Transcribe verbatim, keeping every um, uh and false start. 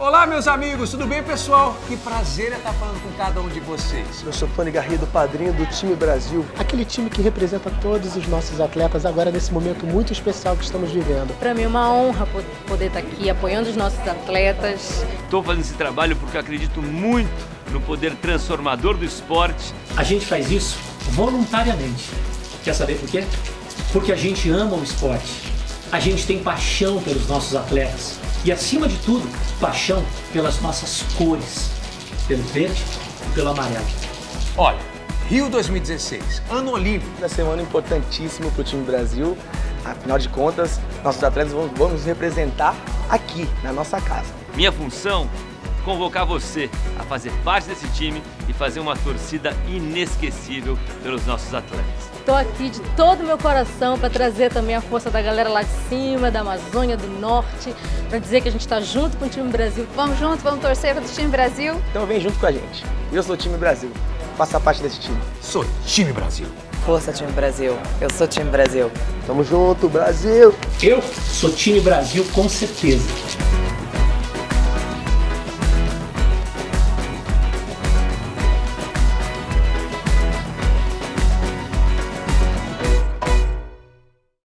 Olá, meus amigos, tudo bem, pessoal? Que prazer é estar falando com cada um de vocês. Eu sou Tony Garrido, padrinho do time Brasil. Aquele time que representa todos os nossos atletas agora nesse momento muito especial que estamos vivendo. Para mim é uma honra poder estar aqui apoiando os nossos atletas. Estou fazendo esse trabalho porque eu acredito muito no poder transformador do esporte. A gente faz isso voluntariamente. Quer saber por quê? Porque a gente ama o esporte. A gente tem paixão pelos nossos atletas. E, acima de tudo, paixão pelas nossas cores, pelo verde e pelo amarelo. Olha, Rio dois mil e dezesseis, ano olímpico. Vai ser um ano importantíssimo para o time Brasil. Afinal de contas, nossos atletas vão, vão nos representar aqui, na nossa casa. Minha função é convocar você a fazer parte desse time e fazer uma torcida inesquecível pelos nossos atletas. Estou aqui de todo o meu coração para trazer também a força da galera lá de cima, da Amazônia, do Norte, para dizer que a gente está junto com o time Brasil. Vamos junto, vamos torcer para o time Brasil. Então vem junto com a gente. Eu sou o time Brasil. Faça parte desse time. Sou time Brasil. Força, time Brasil. Eu sou time Brasil. Tamo junto, Brasil! Eu sou time Brasil, com certeza.